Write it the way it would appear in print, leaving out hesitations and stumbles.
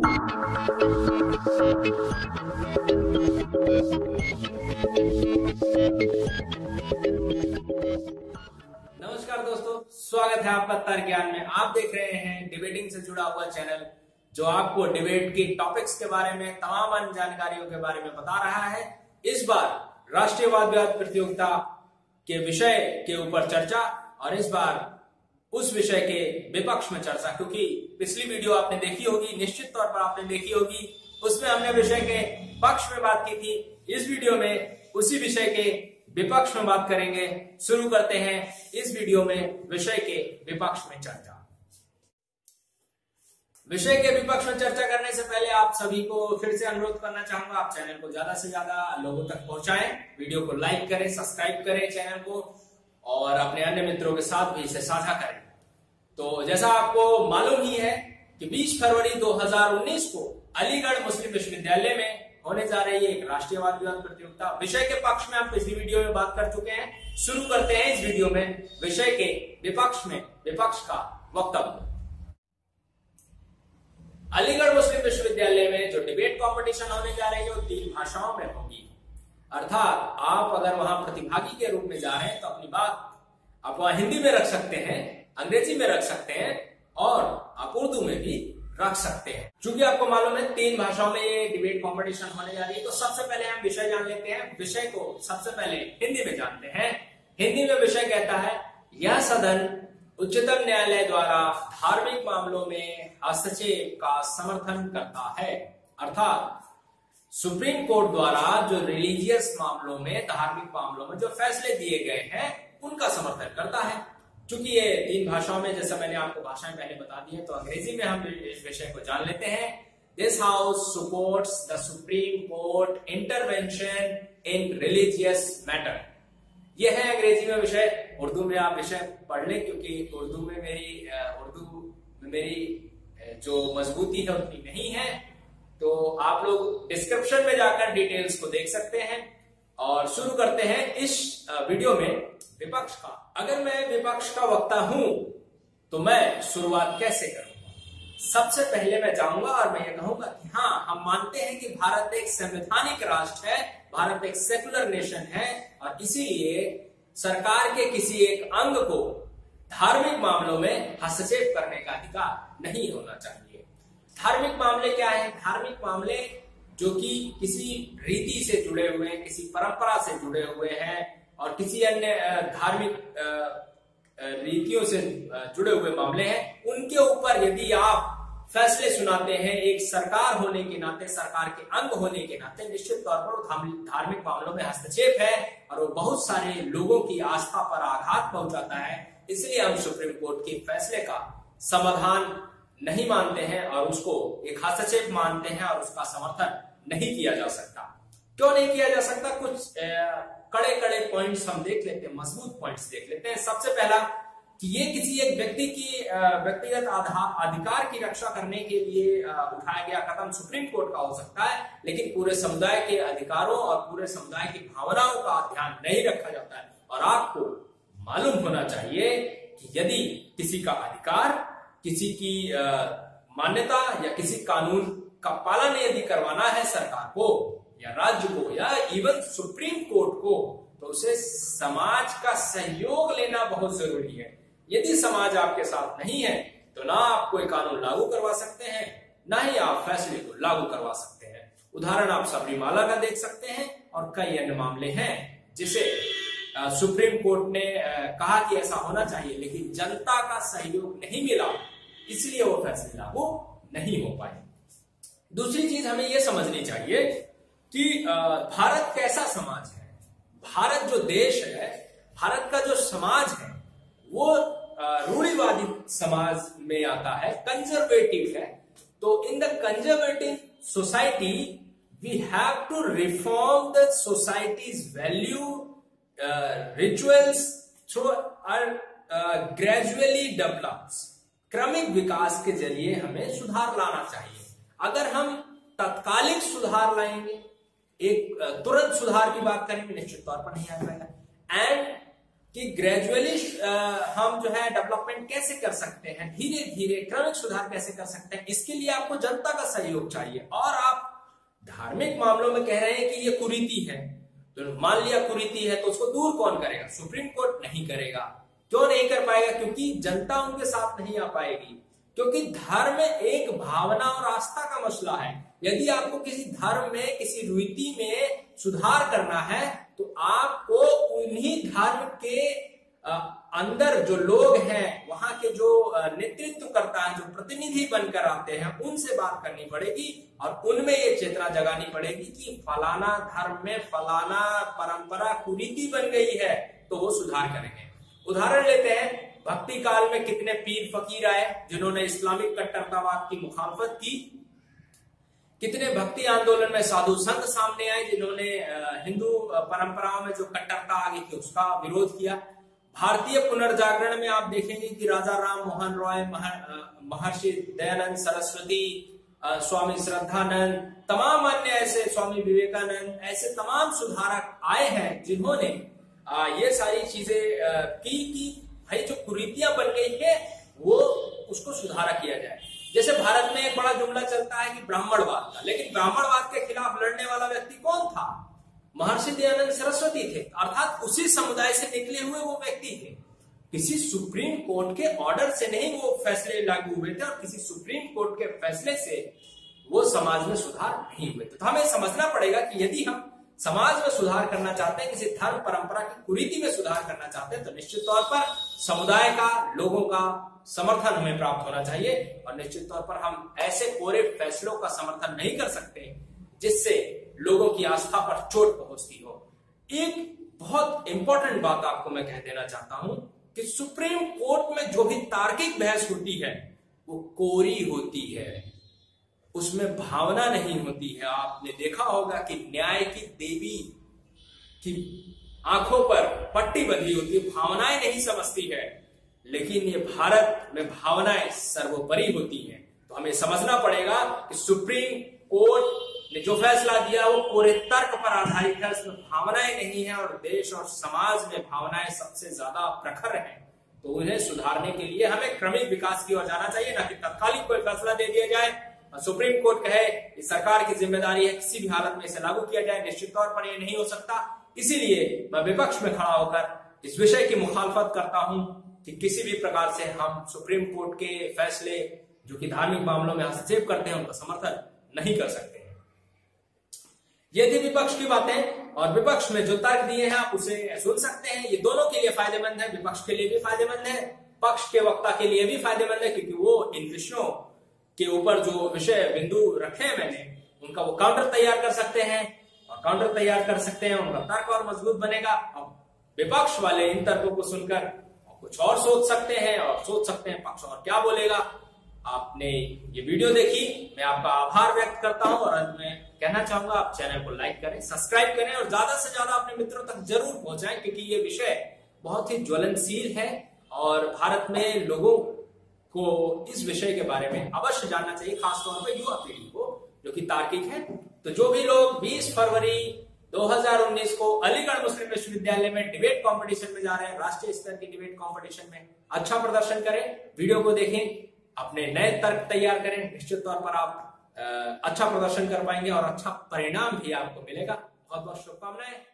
नमस्कार दोस्तों, स्वागत है आपका तर्क ज्ञान में। आप देख रहे हैं डिबेटिंग से जुड़ा हुआ चैनल, जो आपको डिबेट की टॉपिक्स के बारे में, तमाम अन्य जानकारियों के बारे में बता रहा है। इस बार राष्ट्रीय वाद विवाद प्रतियोगिता के विषय के ऊपर चर्चा, और इस बार उस विषय के विपक्ष में चर्चा। क्योंकि पिछली वीडियो आपने देखी होगी, निश्चित तौर पर आपने देखी होगी, उसमें हमने विषय के पक्ष में बात की थी। इस वीडियो में उसी विषय के विपक्ष में बात करेंगे। शुरू करते हैं इस वीडियो में विषय के विपक्ष में चर्चा। विषय के विपक्ष में चर्चा करने से पहले आप सभी को फिर से अनुरोध करना चाहूंगा, आप चैनल को ज्यादा से ज्यादा लोगों तक पहुंचाएं, वीडियो को लाइक करें, सब्सक्राइब करें चैनल को, और अपने अन्य मित्रों के साथ भी इसे साझा करें। तो जैसा आपको मालूम ही है कि 20 फरवरी 2019 को अलीगढ़ मुस्लिम विश्वविद्यालय में होने जा रही है एक राष्ट्रीय वाद विवाद प्रतियोगिता। विषय के पक्ष में हम पिछली वीडियो में बात कर चुके हैं। शुरू करते हैं इस वीडियो में विषय के विपक्ष में विपक्ष का वक्तव्य। अलीगढ़ मुस्लिम विश्वविद्यालय में जो डिबेट कंपटीशन होने जा रही है वो 3 भाषाओं में होगी। अर्थात आप अगर वहां प्रतिभागी के रूप में जा रहे हैं तो अपनी बात आप वहां हिंदी में रख सकते हैं, अंग्रेजी में रख सकते हैं, और आप उर्दू में भी रख सकते हैं। चूंकि आपको मालूम है 3 भाषाओं में ये डिबेट कंपटीशन होने जा रही है, तो सबसे पहले हम विषय जान लेते हैं। विषय को सबसे पहले हिंदी में जानते हैं। हिंदी में विषय कहता है, यह सदन उच्चतम न्यायालय द्वारा धार्मिक मामलों में हस्तक्षेप का समर्थन करता है। अर्थात सुप्रीम कोर्ट द्वारा जो रिलीजियस मामलों में, धार्मिक मामलों में जो फैसले दिए गए हैं उनका समर्थन करता है। चूंकि ये 3 भाषाओं में, जैसा मैंने आपको भाषाएं पहले बता दी है, तो अंग्रेजी में हम इस विषय को जान लेते हैं। This house supports the supreme court intervention in religious matter. यह है अंग्रेजी में विषय। उर्दू में आप विषय पढ़ लें, क्योंकि उर्दू में मेरी जो मजबूती है उतनी नहीं है। तो आप लोग डिस्क्रिप्शन में जाकर डिटेल्स को देख सकते हैं। और शुरू करते हैं इस वीडियो में विपक्ष का। अगर मैं विपक्ष का वक्ता हूं तो मैं शुरुआत कैसे करूंगा? सबसे पहले मैं जाऊंगा और मैं ये कहूंगा कि हाँ, हम मानते हैं कि भारत एक संवैधानिक राष्ट्र है, भारत एक सेकुलर नेशन है, और इसीलिए सरकार के किसी एक अंग को धार्मिक मामलों में हस्तक्षेप करने का अधिकार नहीं होना चाहिए। धार्मिक मामले क्या है? धार्मिक मामले जो कि किसी रीति से जुड़े हुए हैं, किसी परंपरा से जुड़े हुए हैं, और किसी अन्य धार्मिक रीतियों से जुड़े हुए मामले हैं, उनके ऊपर यदि आप फैसले सुनाते हैं एक सरकार होने के नाते, सरकार के अंग होने के नाते, निश्चित तौर पर धार्मिक मामलों में हस्तक्षेप है और वो बहुत सारे लोगों की आस्था पर आघात पहुंचाता है। इसलिए हम सुप्रीम कोर्ट के फैसले का समाधान नहीं मानते हैं और उसको एक हस्तक्षेप मानते हैं, और उसका समर्थन नहीं किया जा सकता। क्यों नहीं किया जा सकता? कुछ कड़े कड़े पॉइंट्स हम देख लेते हैं, मजबूत पॉइंट्स देख लेते हैं। सबसे पहला कि ये किसी एक व्यक्ति की व्यक्तिगत अधिकार की रक्षा करने के लिए उठाया गया कदम सुप्रीम कोर्ट का हो सकता है, लेकिन पूरे समुदाय के अधिकारों और पूरे समुदाय की भावनाओं का ध्यान नहीं रखा जाता है। और आपको मालूम होना चाहिए कि यदि किसी का अधिकार, किसी की मान्यता या किसी कानून का पालन यदि करवाना है सरकार को या राज्य को या इवन सुप्रीम कोर्ट को, तो उसे समाज का सहयोग लेना बहुत जरूरी है। यदि समाज आपके साथ नहीं है तो ना आप कोई कानून लागू करवा सकते हैं, ना ही आप फैसले को लागू करवा सकते हैं। उदाहरण आप सबरीमाला का देख सकते हैं, और कई अन्य मामले हैं जिसे सुप्रीम कोर्ट ने कहा कि ऐसा होना चाहिए, लेकिन जनता का सहयोग नहीं मिला, इसलिए वो फैसले लागू नहीं हो पाए। दूसरी चीज हमें यह समझनी चाहिए कि भारत कैसा समाज है। भारत जो देश है, भारत का जो समाज है, वो रूढ़िवादी समाज में आता है, कंजर्वेटिव है। तो in the conservative society we have to reform the society's value rituals through gradually develops. क्रमिक विकास के जरिए हमें सुधार लाना चाहिए। अगर हम तत्कालिक सुधार लाएंगे, एक तुरंत सुधार की बात करेंगे, निश्चित तौर पर नहीं आ पाएगा। एंड कि ग्रेजुअली हम जो है डेवलपमेंट कैसे कर सकते हैं, धीरे धीरे क्रमिक सुधार कैसे कर सकते हैं, इसके लिए आपको जनता का सहयोग चाहिए। और आप धार्मिक मामलों में कह रहे हैं कि ये कुरीति है, तो मान लिया कुरीति है तो उसको दूर कौन करेगा? सुप्रीम कोर्ट नहीं करेगा। क्यों नहीं कर पाएगा? क्योंकि जनता उनके साथ नहीं आ पाएगी, क्योंकि धर्म एक भावना और आस्था का मसला है। यदि आपको किसी धर्म में, किसी रीति में सुधार करना है तो आपको उन्हीं धर्म के अंदर जो लोग हैं, वहां के जो नेतृत्व करता है, जो प्रतिनिधि बनकर आते हैं, उनसे बात करनी पड़ेगी और उनमें ये चेतना जगानी पड़ेगी कि फलाना धर्म में फलाना परंपरा कुरीति बन गई है, तो वो सुधार करेंगे। उदाहरण लेते हैं, भक्ति काल में कितने पीर फकीर आए जिन्होंने इस्लामिक कट्टरतावाद की मुखालफत की। कितने भक्ति आंदोलन में साधु संत सामने आए जिन्होंने हिंदू परंपराओं में जो कट्टरता आ गई थी उसका विरोध किया। भारतीय पुनर्जागरण में आप देखेंगे कि राजा राम मोहन रॉय, महर्षि दयानंद सरस्वती, स्वामी श्रद्धानंद, तमाम अन्य ऐसे, स्वामी विवेकानंद, ऐसे तमाम सुधारक आए हैं जिन्होंने ये सारी चीजें की भाई जो कुरीतियां बन गई है वो उसको सुधारा किया जाए। जैसे भारत में एक बड़ा जुमला चलता है कि ब्राह्मणवाद का, लेकिन ब्राह्मणवाद के खिलाफ लड़ने वाला व्यक्ति कौन था? महर्षि दयानंद सरस्वती थे, अर्थात उसी समुदाय से निकले हुए वो व्यक्ति थे। किसी सुप्रीम कोर्ट के ऑर्डर से नहीं वो फैसले लागू हुए थे और किसी सुप्रीम कोर्ट के फैसले से वो समाज में सुधार नहीं हुए थे। तो हमें समझना पड़ेगा कि यदि हम समाज में सुधार करना चाहते हैं, किसी धर्म परंपरा की कुरीति में सुधार करना चाहते हैं, तो निश्चित तौर पर समुदाय का, लोगों का समर्थन हमें प्राप्त होना चाहिए। और निश्चित तौर पर हम ऐसे कोरे फैसलों का समर्थन नहीं कर सकते जिससे लोगों की आस्था पर चोट पहुंचती हो। एक बहुत इंपॉर्टेंट बात आपको मैं कह देना चाहता हूं कि सुप्रीम कोर्ट में जो भी तार्किक बहस होती है वो कोरी होती है, उसमें भावना नहीं होती है। आपने देखा होगा कि न्याय की देवी की आंखों पर पट्टी बंधी होती है, भावनाएं नहीं समझती है, लेकिन ये भारत में भावनाएं सर्वोपरि होती हैं। तो हमें समझना पड़ेगा कि सुप्रीम कोर्ट ने जो फैसला दिया वो पूरे तर्क पर आधारित है, उसमें भावनाएं नहीं है, और देश और समाज में भावनाएं सबसे ज्यादा प्रखर हैं। तो उन्हें सुधारने के लिए हमें क्रमिक विकास की ओर जाना चाहिए, ना कि तत्कालिक कोई फैसला दे दिया जाए। सुप्रीम कोर्ट कहे कि सरकार की जिम्मेदारी है किसी भी हालत में इसे लागू किया जाए, निश्चित तौर पर यह नहीं हो सकता। इसीलिए मैं विपक्ष में खड़ा होकर इस विषय की मुखालफत करता हूं कि किसी भी प्रकार से हम सुप्रीम कोर्ट के फैसले जो कि धार्मिक मामलों में हस्तक्षेप करते हैं उनका समर्थन नहीं कर सकते हैं। ये थी विपक्ष की बातें, और विपक्ष में जो तर्क दिए हैं आप उसे सुन सकते हैं। ये दोनों के लिए फायदेमंद है, विपक्ष के लिए भी फायदेमंद है, पक्ष के वक्ता के लिए भी फायदेमंद है, क्योंकि वो इन विषयों के ऊपर जो विषय बिंदु रखे हैं मैंने, उनका वो काउंटर तैयार कर सकते हैं, और काउंटर तैयार कर सकते हैं, उनका तर्क और मजबूत बनेगा। अब विपक्ष वाले इन तर्कों को सुनकर कुछ और सोच सकते हैं, और सोच सकते हैं पक्ष और क्या बोलेगा। आपने ये वीडियो देखी, मैं आपका आभार व्यक्त करता हूं, और अंत में कहना चाहूंगा आप चैनल को लाइक करें, सब्सक्राइब करें, और ज्यादा से ज्यादा अपने मित्रों तक जरूर पहुंचाएं, क्योंकि ये विषय बहुत ही ज्वलनशील है और भारत में लोगों को इस विषय के बारे में अवश्य जानना चाहिए, खासतौर पर युवा पीढ़ी को जो कि तार्किक है। तो जो भी लोग 20 फरवरी 2019 को अलीगढ़ मुस्लिम विश्वविद्यालय में डिबेट कंपटीशन में जा रहे हैं, राष्ट्रीय स्तर की डिबेट कंपटीशन में अच्छा प्रदर्शन करें, वीडियो को देखें, अपने नए तर्क तैयार करें, निश्चित तौर पर आप अच्छा प्रदर्शन कर पाएंगे और अच्छा परिणाम भी आपको मिलेगा। बहुत बहुत शुभकामनाएं।